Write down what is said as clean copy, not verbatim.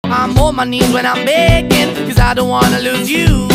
I'm on my knees when I'm begging, 'cause I don't wanna lose you.